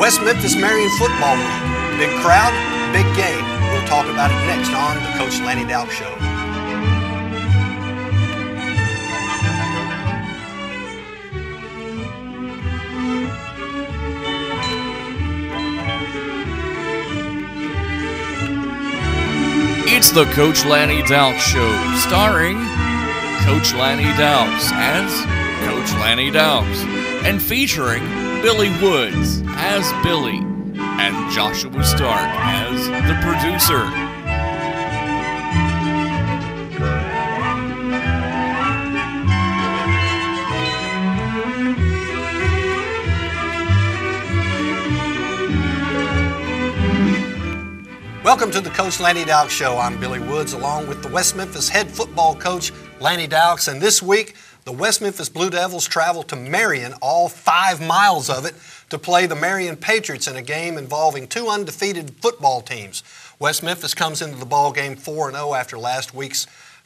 West Memphis Marion Football Week. Big crowd, big game. We'll talk about it next on the Coach Lanny Dowk Show. It's the Coach Lanny Dowk Show, starring Coach Lanny Dowks as Coach Lanny Dowks, and featuring Billy Woods as Billy, and Joshua Stark as the producer. Welcome to the Coach Lanny Dowk Show. I'm Billy Woods along with the West Memphis head football coach, Lanny Dowks. And this week, the West Memphis Blue Devils travel to Marion, all 5 miles of it, to play the Marion Patriots in a game involving two undefeated football teams. West Memphis comes into the ball game 4-0 after last week's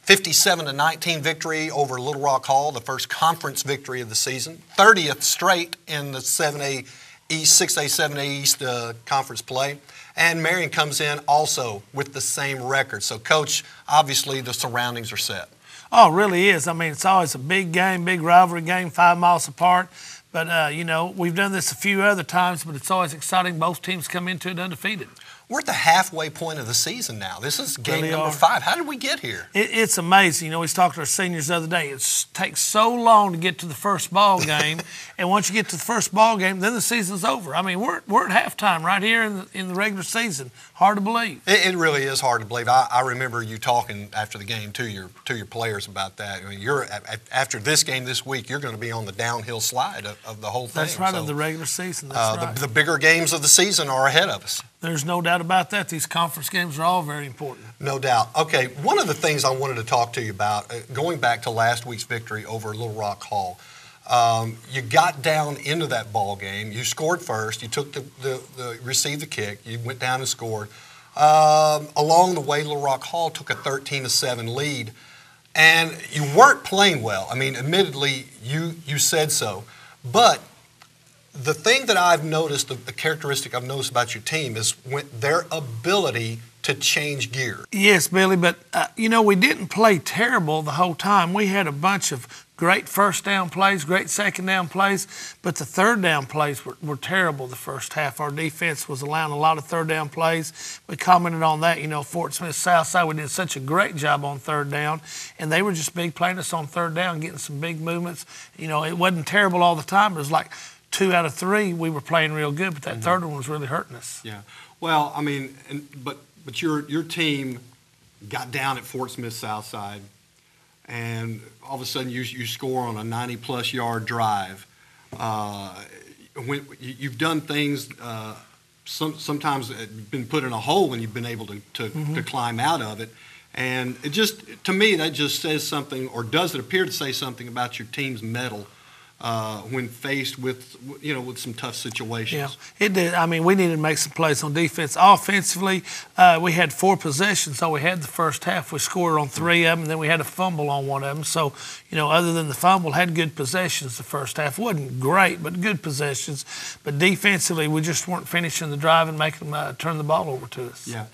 57-19 victory over Little Rock Hall, the first conference victory of the season, 30th straight in the 7A East, 6A, 7A East conference play. And Marion comes in also with the same record. So, Coach, obviously the surroundings are set. Oh, it really is. I mean, it's always a big game, big rivalry game, 5 miles apart. But, you know, we've done this a few other times, but it's always exciting. Both teams come into it undefeated. We're at the halfway point of the season now. This is game Really number are. 5. How did we get here? It's amazing. You know, we was talking to our seniors the other day. It takes so long to get to the first ball game, and once you get to the first ball game, then the season's over. I mean, we're at halftime right here in the regular season. Hard to believe. It really is hard to believe. I remember you talking after the game to your players about that. I mean, after this game this week, you're going to be on the downhill slide of the whole thing. That's right, of the regular season. That's right. The bigger games of the season are ahead of us. There's no doubt about that. These conference games are all very important. No doubt. Okay, one of the things I wanted to talk to you about, going back to last week's victory over Little Rock Hall, you got down into that ball game. You scored first. You took received the kick. You went down and scored. Along the way, Little Rock Hall took a 13-7 lead, and you weren't playing well. I mean, admittedly, you said so, but the thing that I've noticed, the characteristic I've noticed about your team is their ability to change gear. Yes, Billy, but, you know, we didn't play terrible the whole time. We had a bunch of great first down plays, great second down plays, but the third down plays were terrible the first half. Our defense was allowing a lot of third down plays. We commented on that. You know, Fort Smith Southside, we did such a great job on third down, and they were just big playing us on third down, getting some big movements. You know, it wasn't terrible all the time, but it was like 2 out of 3 we were playing real good, but that third one was really hurting us. Yeah. Well, I mean, but your team got down at Fort Smith Southside, and all of a sudden you score on a 90-plus yard drive. When you've done things, sometimes been put in a hole when you've been able to climb out of it. And it just, to me, that just says something, or does it appear to say something about your team's mettle when faced with some tough situations. Yeah, it did. I mean, we needed to make some plays on defense. Offensively, we had 4 possessions, so we had the first half. We scored on 3 of them, and then we had a fumble on 1 of them. So, you know, other than the fumble, had good possessions the first half. Wasn't great, but good possessions. But defensively, we just weren't finishing the drive and making them turn the ball over to us. Yeah.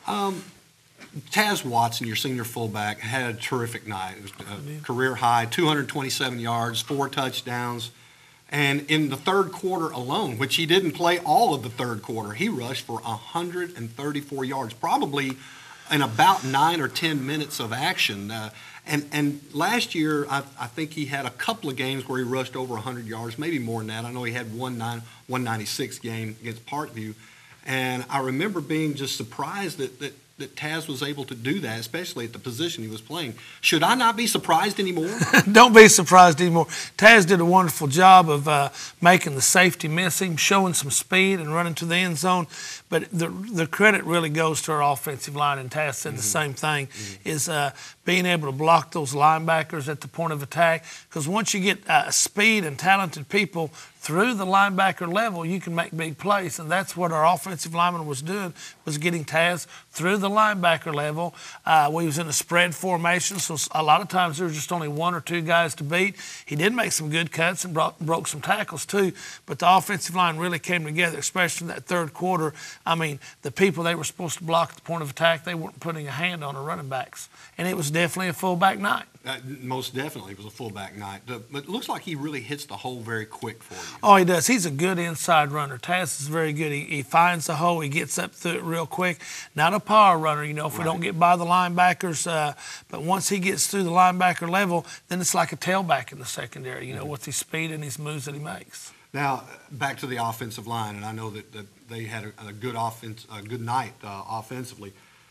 Taz Watson, your senior fullback, had a terrific night. It was a career high, 227 yards, 4 touchdowns. And in the third quarter alone, which he didn't play all of the third quarter, he rushed for 134 yards, probably in about 9 or 10 minutes of action. And last year, I think he had a couple of games where he rushed over 100 yards, maybe more than that. I know he had 196 game against Parkview. And I remember being just surprised that Taz was able to do that, especially at the position he was playing. Should I not be surprised anymore? Don't be surprised anymore. Taz did a wonderful job of making the safety miss him, showing some speed and running to the end zone. But the credit really goes to our offensive line, and Taz said the same thing, is being able to block those linebackers at the point of attack. Because once you get speed and talented people through the linebacker level, you can make big plays, and that's what our offensive lineman was doing, was getting Taz through the linebacker level. We was in a spread formation, so a lot of times there was just only one or two guys to beat. He did make some good cuts and broke some tackles too, but the offensive line really came together, especially in that third quarter. I mean, the people they were supposed to block at the point of attack, they weren't putting a hand on the running backs, and it was definitely a fullback night. Most definitely, it was a fullback night. But it looks like he really hits the hole very quick for you. Oh, he does. He's a good inside runner. Taz is very good. He finds the hole. He gets up through it real quick. Not a power runner, if we don't get by the linebackers. But once he gets through the linebacker level, then it's like a tailback in the secondary, with his speed and his moves that he makes. Now, back to the offensive line, and I know that they had a good night offensively.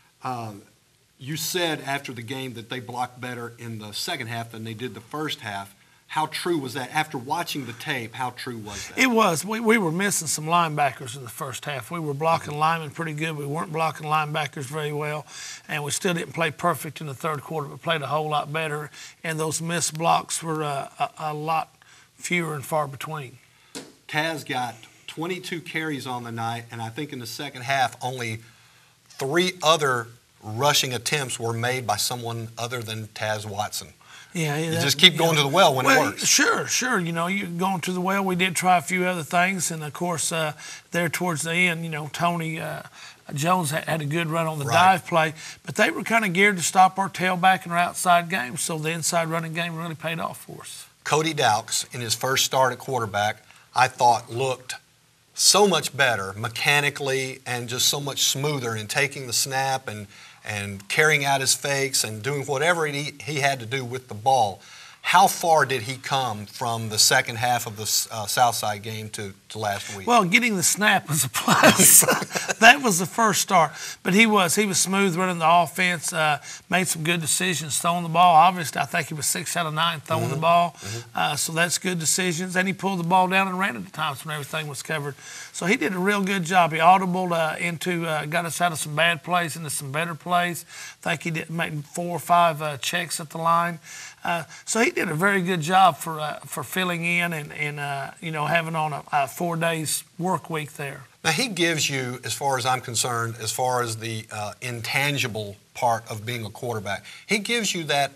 You said after the game that they blocked better in the second half than they did the first half. How true was that? After watching the tape, how true was that? It was. We were missing some linebackers in the first half. We were blocking linemen pretty good. We weren't blocking linebackers very well, and we still didn't play perfect in the third quarter, but played a whole lot better, and those missed blocks were a lot fewer and far between. Taz got 22 carries on the night, and I think in the second half only 3 other rushing attempts were made by someone other than Taz Watson. Yeah, you just keep going to the well when it works. Sure. You're going to the well. We did try a few other things, and of course, there towards the end, Tony Jones had a good run on the dive play, but they were kind of geared to stop our tailback and our outside game, so the inside running game really paid off for us. Cody Dowks, in his first start at quarterback, I thought looked so much better mechanically and just so much smoother in taking the snap and carrying out his fakes and doing whatever he had to do with the ball. How far did he come from the second half of the Southside game to last week? Well, getting the snap was a plus. That was the first start. But he was smooth running the offense, made some good decisions throwing the ball. Obviously, I think he was 6 out of 9 throwing the ball. So that's good decisions. And he pulled the ball down and ran at the times when everything was covered. So he did a real good job. He audibled got us out of some bad plays into some better plays. I think he did make 4 or 5 checks at the line. So he did a very good job for filling in and having on a 4 days work week there. Now he gives you, as far as I'm concerned, as far as the intangible part of being a quarterback, he gives you that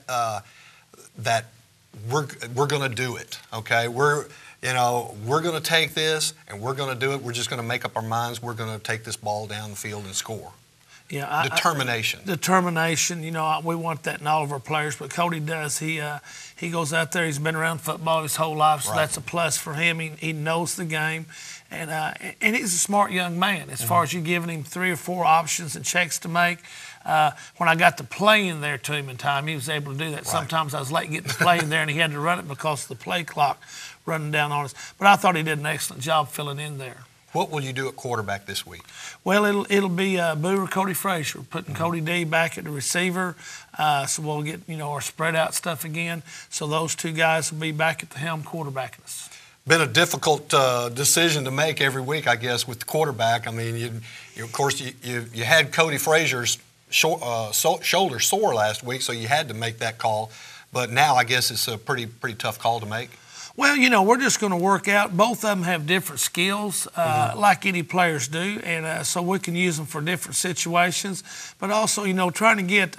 we're going to do it. Okay, we're going to take this and we're going to do it. We're just going to make up our minds. We're going to take this ball down the field and score. Yeah, determination. Determination. We want that in all of our players, but Cody does. He goes out there. He's been around football his whole life, so that's a plus for him. He knows the game, and he's a smart young man. As far as you giving him 3 or 4 options and checks to make, when I got the play in there to him in time, he was able to do that. Right. Sometimes I was late getting the play in there, and he had to run it because of the play clock running down on us. But I thought he did an excellent job filling in there. What will you do at quarterback this week? Well, it'll be Boo or Cody Frazier. Putting Cody D back at the receiver, so we'll get our spread out stuff again. So those 2 guys will be back at the helm quarterbacking us. Been a difficult decision to make every week, I guess, with the quarterback. I mean, of course you had Cody Frazier's shoulder sore last week, so you had to make that call. But now I guess it's a pretty tough call to make. Well, we're just going to work out. Both of them have different skills, like any players do, and so we can use them for different situations. But also, trying to get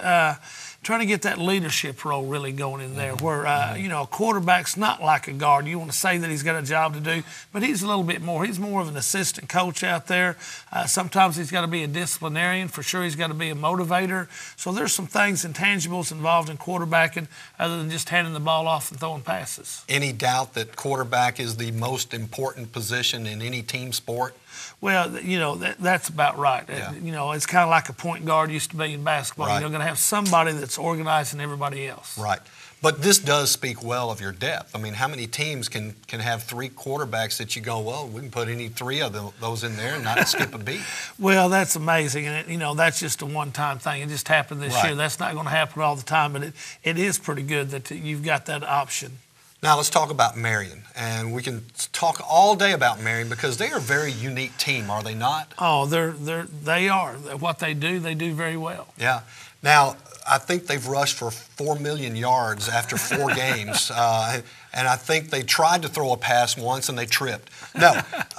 that leadership role really going in there, where a quarterback's not like a guard. You want to say that he's got a job to do, but he's a little bit more. He's more of an assistant coach out there. Sometimes he's got to be a disciplinarian. For sure, he's got to be a motivator. So there's some things, intangibles involved in quarterbacking, other than just handing the ball off and throwing passes. Any doubt that quarterback is the most important position in any team sport? Well, that's about right. Yeah. It's kind of like a point guard used to be in basketball. Right. You're going to have somebody that's organizing everybody else. Right. But this does speak well of your depth. I mean, how many teams can have 3 quarterbacks that you go, well, we can put any 3 of those in there and not skip a beat? Well, that's amazing. And, that's just a one-time thing. It just happened this year. That's not going to happen all the time, but it is pretty good that you've got that option. Now let's talk about Marion, and we can talk all day about Marion because they are a very unique team, are they not? Oh, they are. What they do very well. Yeah. Now, I think they've rushed for 4 million yards after 4 games, and I think they tried to throw a pass once and they tripped. No,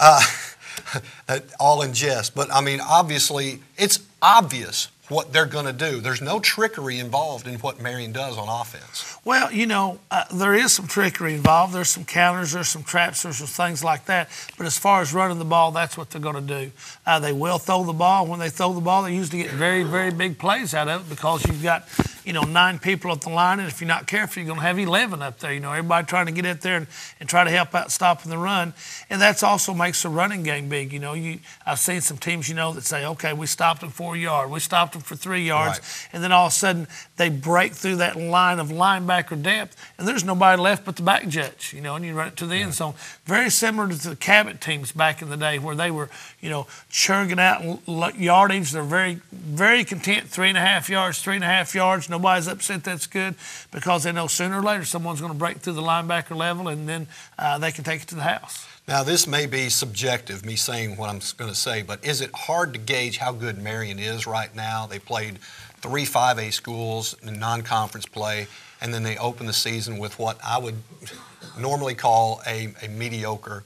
all in jest. But, I mean, obviously, it's obvious what they're going to do. There's no trickery involved in what Marion does on offense. Well, there is some trickery involved. There's some counters, there's some traps, there's some things like that. But as far as running the ball, that's what they're going to do. They will throw the ball. When they throw the ball, they usually get very, very big plays out of it because you've got, 9 people at the line, and if you're not careful, you're going to have 11 up there. Everybody trying to get out there and try to help out stopping the run. And that also makes the running game big. I've seen some teams, that say, okay, we stopped them 4 yards, we stopped them for 3 yards, right. And then all of a sudden they break through that line of linebacker depth, and there's nobody left but the back judge, and you run it to the end zone. Very similar to the Cabot teams back in the day where they were, churning out yardage. They're very, very content, 3.5 yards, 3.5 yards. Nobody's upset, that's good, because they know sooner or later someone's going to break through the linebacker level, and then they can take it to the house. Now, this may be subjective, me saying what I'm going to say, but is it hard to gauge how good Marion is right now? They played 3 5A schools in non-conference play, and then they open the season with what I would normally call a mediocre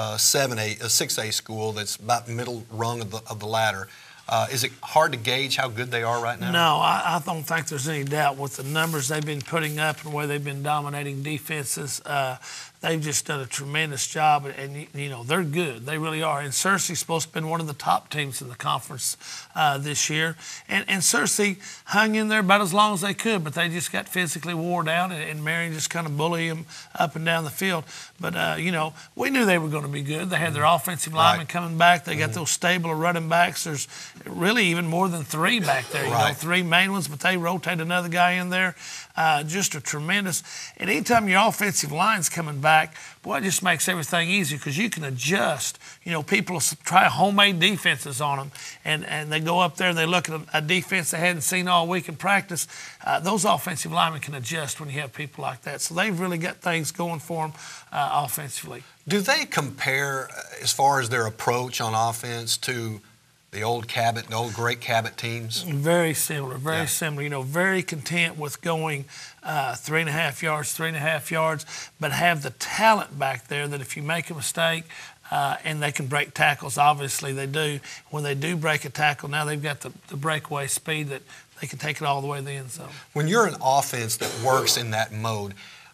6A school that's about middle rung of the ladder. Is it hard to gauge how good they are right now? No, I don't think there's any doubt with the numbers they've been putting up and where they've been dominating defenses. They've just done a tremendous job, and they're good. They really are. And Searcy's supposed to have been one of the top teams in the conference this year. And Searcy hung in there about as long as they could, but they just got physically wore down, and Marion just kind of bullied them up and down the field. But, we knew they were going to be good. They had their offensive linemen coming back. They got those stable of running backs. There's really even more than 3 back there. Right. 3 main ones, but they rotate another guy in there. Just a tremendous. And anytime your offensive line's coming back, boy, it just makes everything easier because you can adjust. People try homemade defenses on them, and they go up there and they look at a defense they hadn't seen all week in practice. Those offensive linemen can adjust when you have people like that. So they've really got things going for them offensively. Do they compare as far as their approach on offense to the old Cabot, the old great Cabot teams? Very similar, very similar. Very content with going 3.5 yards, 3.5 yards, but have the talent back there that if you make a mistake, and they can break tackles, obviously they do. When they do break a tackle, now they've got the breakaway speed that they can take it all the way to the end zone. When you're an offense that works in that mode,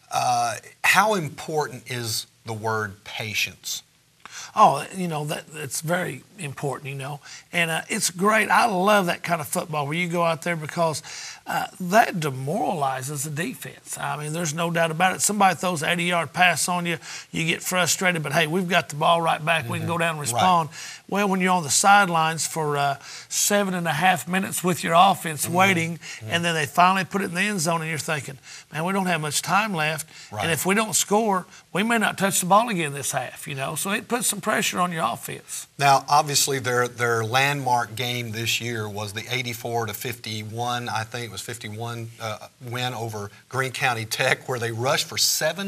how important is the word patience? Oh, that's very important, And it's great. I love that kind of football where you go out there because that demoralizes the defense. I mean, there's no doubt about it. Somebody throws an 80-yard pass on you, you get frustrated, but, hey, we've got the ball right back. We can go down and respond. Right. Well, when you're on the sidelines for 7.5 minutes with your offense waiting, and then they finally put it in the end zone, and you're thinking, man, we don't have much time left. Right. And if we don't score, we may not touch the ball again this half, So it puts some pressure on your offense. Now, obviously, their landmark game this year was the 84-51, I think it was 51 win over Greene County Tech, where they rushed for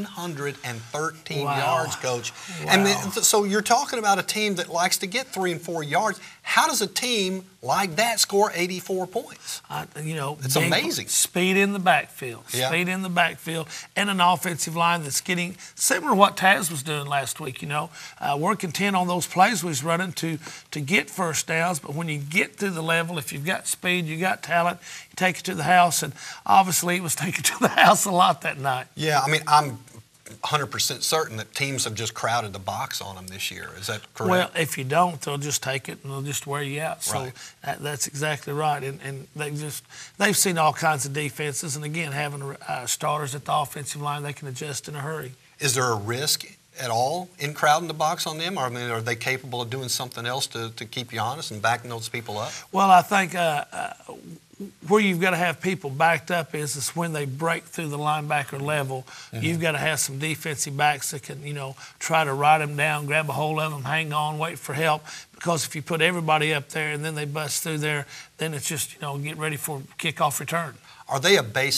713 yards, Coach. Wow. And so you're talking about a team that likes to get 3 and 4 yards. How does a team like that score 84 points? It's amazing. Speed in the backfield. Yeah. Speed in the backfield, and an offensive line that's getting similar to what Taz was doing last week. We're content on those plays we was running to get first downs, but when you get to the level, if you've got speed, you got talent, you take it to the house, and obviously it was taken to the house a lot that night. Yeah, I mean, I'm 100% certain that teams have just crowded the box on them this year. Is that correct? Well, if you don't, they'll just take it and they'll just wear you out. So right. That's exactly right. And they've seen all kinds of defenses. And again, having starters at the offensive line, they can adjust in a hurry. Is there a risk at all in crowding the box on them? Or, I mean, are they capable of doing something else to keep you honest and backing those people up? Well, I think where you've got to have people backed up is when they break through the linebacker level. You've got to have some defensive backs that can, try to ride them down, grab a hold of them, hang on, wait for help. Because if you put everybody up there and then they bust through there, then it's just, get ready for kickoff return. Are they a basic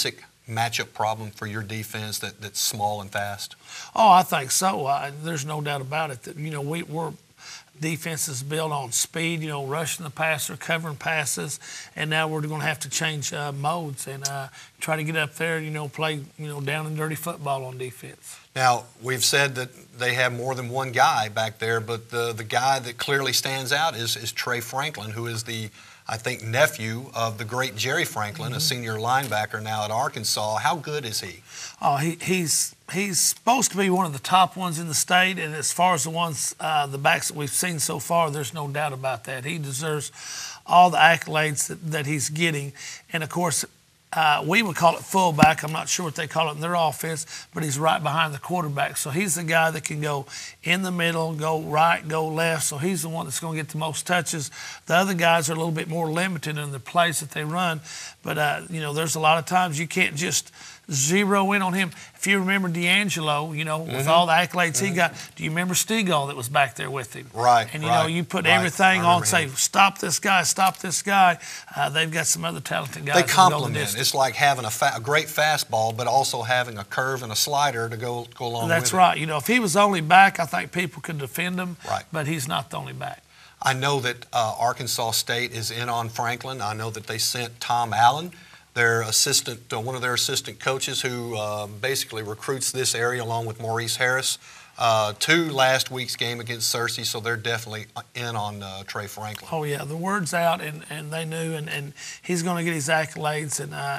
matchup problem for your defense that's small and fast? Oh, I think so. There's no doubt about it that, we're defense is built on speed, rushing the passer, covering passes, and now we're going to have to change modes and try to get up there, play, down and dirty football on defense. Now, we've said that they have more than one guy back there, but the guy that clearly stands out is Trey Franklin, who is the, I think, nephew of the great Jerry Franklin, a senior linebacker now at Arkansas. How good is he? Oh, he's supposed to be one of the top ones in the state, and as far as the backs that we've seen so far, there's no doubt about that. He deserves all the accolades that he's getting, and of course, we would call it fullback. I'm not sure what they call it in their offense, but he's right behind the quarterback. So he's the guy that can go in the middle, go right, go left. So he's the one that's going to get the most touches. The other guys are a little bit more limited in the plays that they run. But, there's a lot of times you can't just zero in on him. If you remember D'Angelo, with all the accolades he got, do you remember Stegall that was back there with him? Right. And, right, you put right. everything on, say, stop this guy, stop this guy. They've got some other talented guys. They complement. It's like having a great fastball, but also having a curve and a slider to go along with it. That's right. If he was only back, I think people could defend him. Right. But he's not the only back. I know that Arkansas State is in on Franklin. I know that they sent Tom Allen, their assistant, one of their assistant coaches, who basically recruits this area along with Maurice Harris, to last week's game against Searcy. So they're definitely in on Trey Franklin. Oh yeah, the word's out, and they knew, and he's going to get his accolades,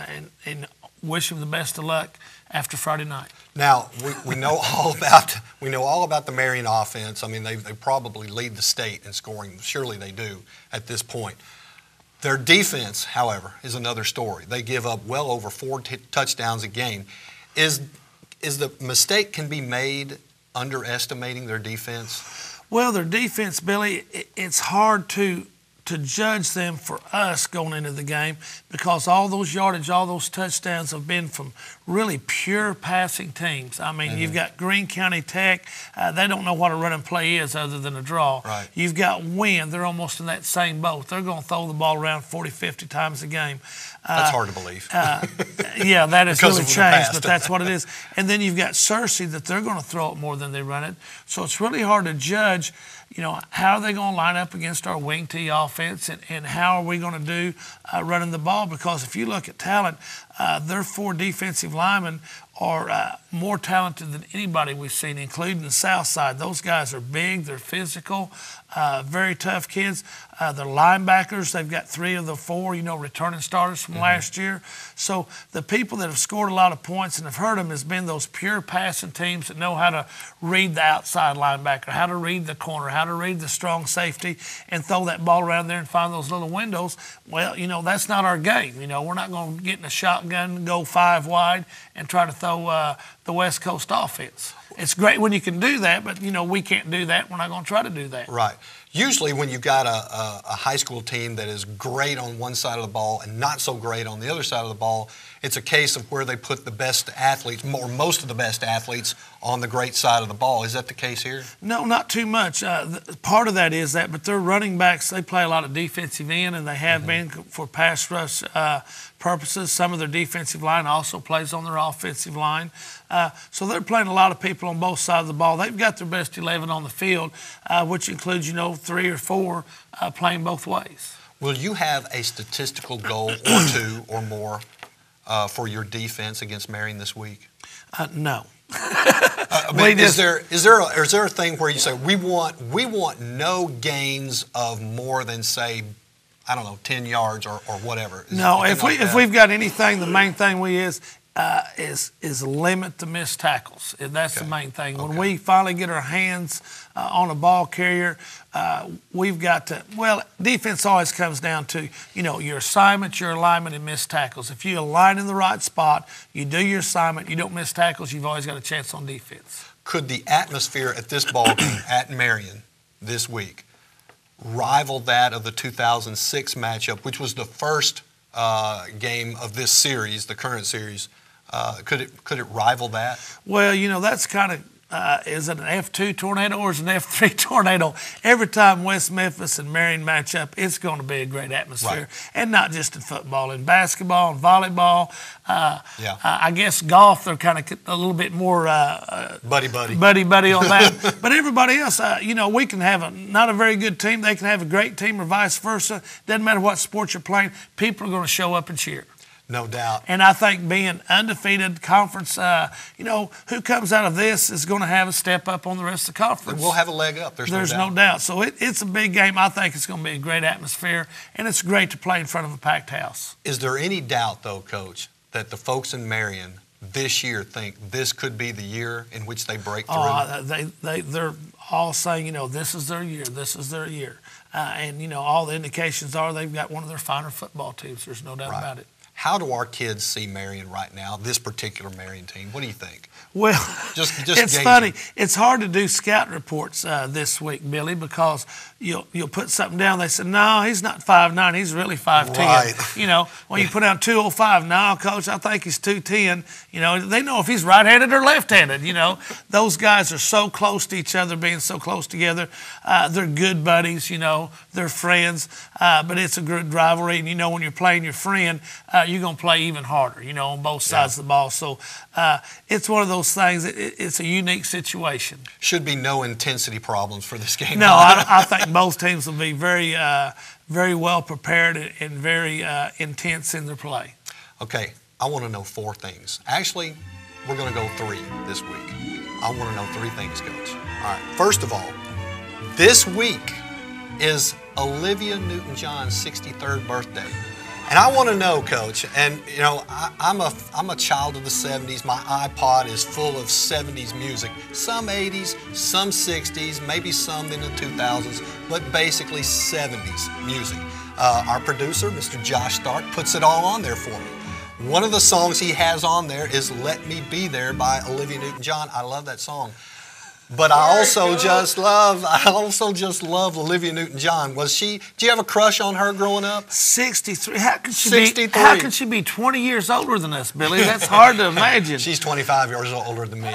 and wish him the best of luck after Friday night. Now we know all about the Marion offense. I mean, they probably lead the state in scoring. Surely they do at this point. Their defense, however, is another story. They give up well over 4 touchdowns a game. Is the mistake can be made underestimating their defense? Well, their defense, Billy, it's hard to judge them for us going into the game because all those yardage, all those touchdowns have been from really pure passing teams. I mean, you've got Greene County Tech. They don't know what a run and play is other than a draw. Right. You've got Wynn. They're almost in that same boat. They're going to throw the ball around 40, 50 times a game. That's hard to believe. Yeah, that has really changed, but past. that's what it is. And then you've got Searcy that they're going to throw it more than they run it. So it's really hard to judge, how are they going to line up against our wing T offense and how are we going to do running the ball? Because if you look at talent, their 4 defensive linemen are more talented than anybody we've seen, including the South Side. Those guys are big, they're physical, very tough kids. They're linebackers. They've got 3 of the 4, returning starters from last year. So the people that have scored a lot of points and have hurt them has been those pure passing teams that know how to read the outside linebacker, how to read the corner, how to read the strong safety, and throw that ball around there and find those little windows. Well, that's not our game. We're not going to get in a shotgun, go 5 wide, and try to throw the West Coast offense. It's great when you can do that, but, we can't do that. We're not going to try to do that. Right. Usually when you've got a high school team that is great on one side of the ball and not so great on the other side of the ball, it's a case of where they put the best athletes, or most of the best athletes, on the great side of the ball. Is that the case here? No, not too much. Part of that is that, but their running backs, they play a lot of defensive end, and they have been for pass rush purposes. Some of their defensive line also plays on their offensive line. So they're playing a lot of people on both sides of the ball. They've got their best 11 on the field, which includes, 3 or 4 playing both ways. Will you have a statistical goal or 2 or more for your defense against Marion this week? No. Is there a thing where you say we want no gains of more than, say, I don't know, 10 yards or whatever? No, if we've got anything, the main thing is limit the missed tackles. That's the main thing. When we finally get our hands on a ball carrier, we've got to, defense always comes down to, your assignment, your alignment, and missed tackles. If you align in the right spot, you do your assignment, you don't miss tackles, you've always got a chance on defense. Could the atmosphere at this ball game at Marion this week rival that of the 2006 matchup, which was the first game of this series, the current series? Could it rival that? Well, that's kind of is it an F2 tornado or is it an F3 tornado? Every time West Memphis and Marion match up, it's going to be a great atmosphere. Right. And not just in football, in basketball and volleyball. Yeah. I guess golf, they're kind of a little bit more buddy. buddy on that. But everybody else, we can have not a very good team. They can have a great team or vice versa. Doesn't matter what sport you're playing. People are going to show up and cheer. No doubt. And I think being undefeated conference, who comes out of this is going to have a step up on the rest of the conference. We'll have a leg up. There's no doubt. So it's a big game. I think it's going to be a great atmosphere, and it's great to play in front of a packed house. Is there any doubt, though, Coach, that the folks in Marion this year think this could be the year in which they break through? They're all saying, this is their year. This is their year. And all the indications are they've got one of their finer football teams. There's no doubt about it. How do our kids see Marion right now, this particular Marion team? What do you think? Well, just it's gauging. funny. It's hard to do scout reports this week, Billy, because you'll put something down. They said, no, he's not 5'9", he's really 5'10". Right. When you put down 205, no, Coach, I think he's 210. They know if he's right-handed or left-handed. Those guys are so close to each other, being so close together. They're good buddies. They're friends. But it's a good rivalry, and when you're playing your friend, you're going to play even harder. On both sides of the ball. So it's one of those things. It's a unique situation. Should be no intensity problems for this game. No, I think both teams will be very, very well prepared and very intense in their play. Okay, I want to know 4 things. Actually, we're going to go 3 this week. I want to know 3 things, Coach. All right. First of all, this week is Olivia Newton-John's 63rd birthday. And I want to know, Coach, and I'm a child of the 70s. My iPod is full of 70s music. Some 80s, some 60s, maybe some in the 2000s, but basically 70s music. Our producer, Mr. Josh Stark, puts it all on there for me. One of the songs he has on there is Let Me Be There by Olivia Newton-John. I love that song. But I also just love Olivia Newton-John. Did you have a crush on her growing up? 63. How can she 63. How can she be 20 years older than us, Billy? That's hard to imagine. She's 25 years older than me.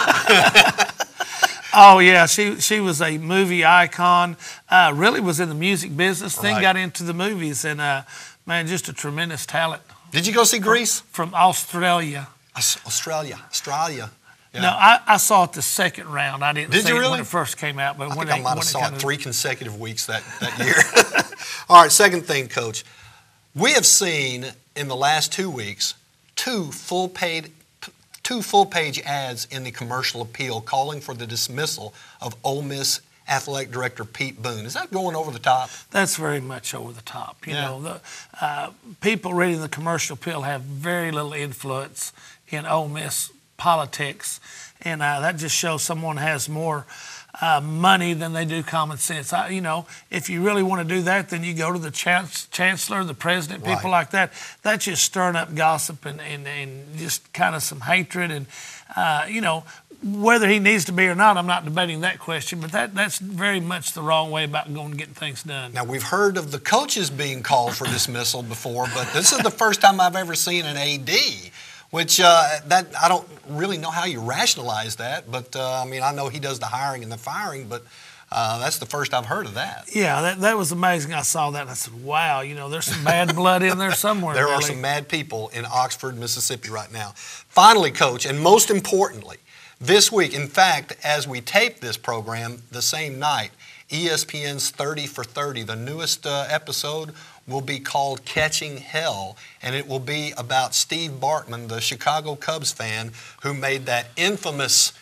Oh, yeah. She was a movie icon. Really was in the music business. Then got into the movies. And, man, just a tremendous talent. Did you go see Grease? From Australia. Australia. Yeah. No, I saw it the second round. I didn't see it when it first came out. But I might have saw it 3 consecutive weeks that year. All right, second thing, Coach. We have seen in the last 2 weeks 2 full-page ads in the Commercial Appeal calling for the dismissal of Ole Miss Athletic Director Pete Boone. Is that going over the top? That's very much over the top. The people reading the Commercial Appeal have very little influence in Ole Miss politics, and that just shows someone has more money than they do common sense. If you really want to do that, then you go to the chancellor, the president, people like that. That's just stirring up gossip and just kind of some hatred. And, whether he needs to be or not, I'm not debating that question, but that's very much the wrong way about going and getting things done. Now, we've heard of the coaches being called for dismissal before, but this is the first time I've ever seen an AD. Which I don't really know how you rationalize that, but I know he does the hiring and the firing, but that's the first I've heard of that. Yeah, that was amazing. I saw that and I said, wow, there's some bad blood in there somewhere. There are some mad people in Oxford, Mississippi right now. Finally, Coach, and most importantly, this week, in fact, as we tape this program the same night, ESPN's 30 for 30, the newest episode, will be called Catching Hell, and it will be about Steve Bartman, the Chicago Cubs fan, who made that infamous,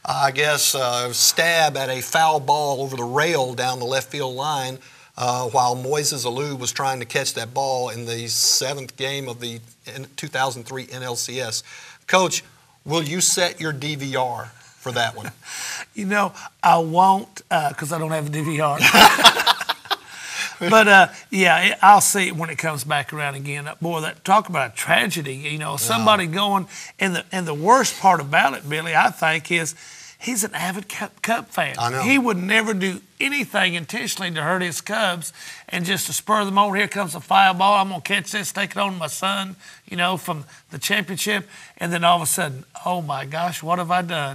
stab at a foul ball over the rail down the left field line while Moises Alou was trying to catch that ball in the 7th game of the 2003 NLCS. Coach, will you set your DVR for that one? I won't because I don't have a DVR. But, I'll see it when it comes back around again. Boy, talk about a tragedy, somebody going. And the worst part about it, Billy, I think, is he's an avid Cub fan. I know. He would never do anything intentionally to hurt his Cubs. And just to spur them on, here comes a foul ball. I'm going to catch this, take it on to my son, from the championship. And then all of a sudden, oh, my gosh, what have I done?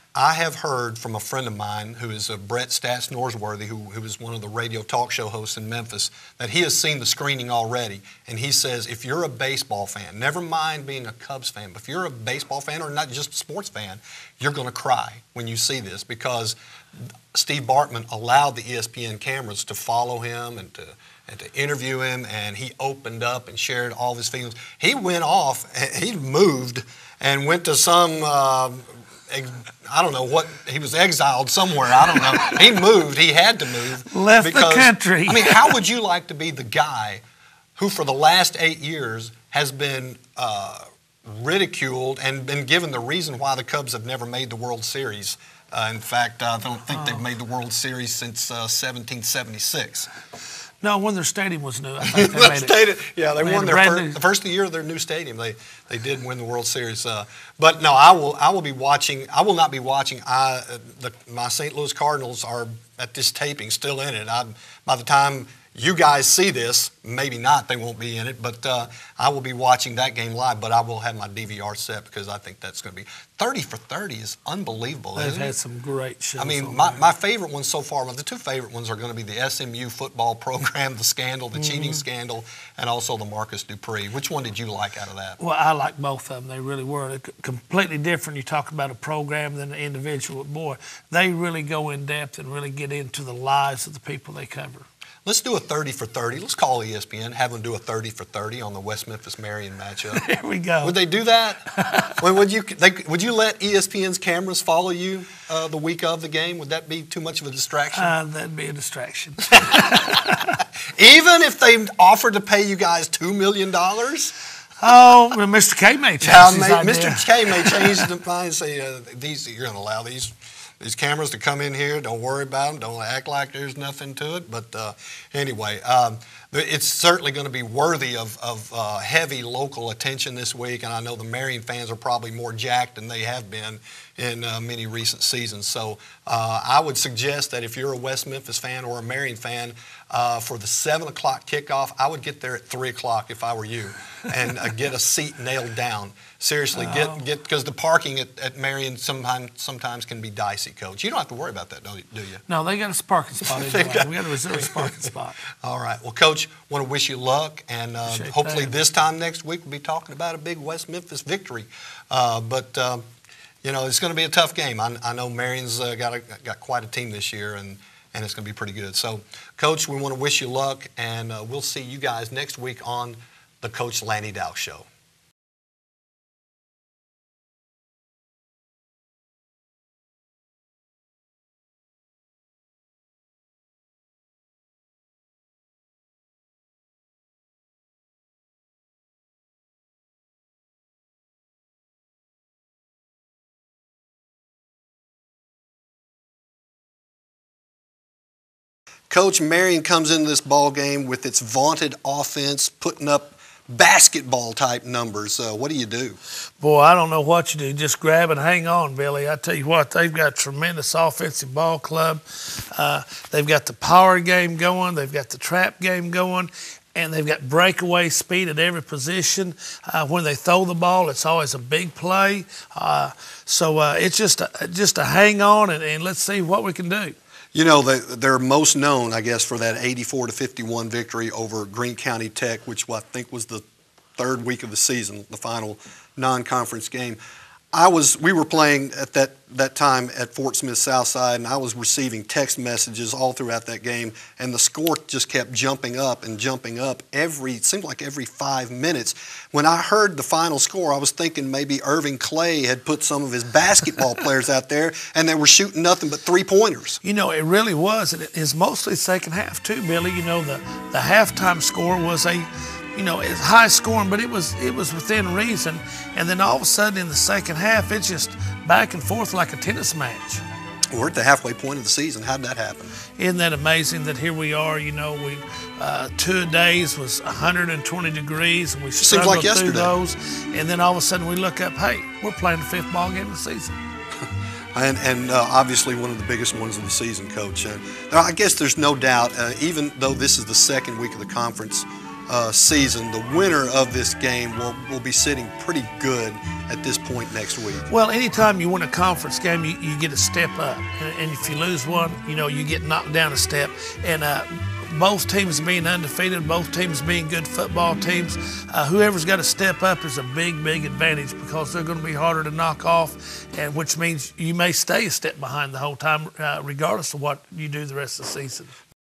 I have heard from a friend of mine who is Brett Stats Norsworthy, who is one of the radio talk show hosts in Memphis, that he has seen the screening already. And he says, if you're a baseball fan, never mind being a Cubs fan, but if you're a baseball fan or not just a sports fan, you're going to cry when you see this, because Steve Bartman allowed the ESPN cameras to follow him and to interview him, and he opened up and shared all of his feelings. He went off, he moved and went to some, I don't know what, he was exiled somewhere, I don't know. He moved, he had to move. Left the country. I mean, how would you like to be the guy who for the last 8 years has been ridiculed and been given the reason why the Cubs have never made the World Series? In fact, I don't think they've made the World Series since 1776. No, when their stadium was new, I think they made it. Yeah, they won the first year of their new stadium. They did win the World Series. But no, I will be watching. I will not be watching. My St. Louis Cardinals are at this taping still in it. By the time you guys see this, maybe not, they won't be in it, but I will be watching that game live, but I will have my DVR set because I think that's going to be 30 for 30 is unbelievable. They've had some great shows. I mean, my favorite ones so far, the two favorite ones are going to be the SMU football program, the scandal, the cheating scandal, and also the Marcus Dupree. Which one did you like out of that? Well, I like both of them. They really were. They're completely different. You talk about a program than an individual. Boy, they really go in depth and really get into the lives of the people they cover. Let's do a 30 for 30. Let's call ESPN, have them do a 30 for 30 on the West Memphis-Marion matchup. There we go. Would they do that? Would you let ESPN's cameras follow you the week of the game? Would that be too much of a distraction? That'd be a distraction. Even if they offered to pay you guys $2 million? Oh, well, Mr. K may change his idea. Mr. K may change his mind and say, you're going to allow these cameras to come in here. Don't worry about them. Don't act like there's nothing to it. But anyway, it's certainly going to be worthy of heavy local attention this week. And I know the Marion fans are probably more jacked than they have been in many recent seasons. So I would suggest that if you're a West Memphis fan or a Marion fan, for the 7 o'clock kickoff, I would get there at 3 o'clock if I were you and get a seat nailed down. Seriously, get because the parking at Marion sometimes can be dicey, Coach. You don't have to worry about that, do you? No, they got a parking spot. We got a reserved parking spot. All right. Well, Coach, want to wish you luck, and hopefully this time next week we'll be talking about a big West Memphis victory. But it's going to be a tough game. I know Marion's got quite a team this year, and it's going to be pretty good. So, Coach, we want to wish you luck, and we'll see you guys next week on the Coach Lanny Dowse Show. Coach, Marion comes into this ball game with its vaunted offense, putting up basketball-type numbers. What do you do? Boy, I don't know what you do. Just grab and hang on, Billy. I tell you what, they've got a tremendous offensive ball club. They've got the power game going. They've got the trap game going. And they've got breakaway speed at every position. When they throw the ball, it's always a big play. So it's just a hang on, and let's see what we can do. You know, they're most known, I guess, for that 84-51 victory over Greene County Tech, which I think was the third week of the season, the final non-conference game. We were playing at that time at Fort Smith Southside, and I was receiving text messages all throughout that game, and the score just kept jumping up and jumping up it seemed like every 5 minutes. When I heard the final score, I was thinking maybe Irving Clay had put some of his basketball players out there, and they were shooting nothing but three-pointers. You know, it really was, and it is mostly second half too, Billy. You know, the halftime score was it's high scoring, but it was within reason. And then all of a sudden in the second half, it's just back and forth like a tennis match. We're at the halfway point of the season. How'd that happen? Isn't that amazing that here we are, we 2 days was 120 degrees, and we struggled through those. And then all of a sudden we look up, hey, we're playing the 5th ball game of the season. And obviously one of the biggest ones of the season, Coach. I guess there's no doubt, even though this is the second week of the conference, season, the winner of this game will be sitting pretty good at this point next week. Well, anytime you win a conference game, you get a step up. And if you lose one, you get knocked down a step. And both teams being undefeated, both teams being good football teams, whoever's got to step up is a big, big advantage because they're going to be harder to knock off, and which means you may stay a step behind the whole time, regardless of what you do the rest of the season.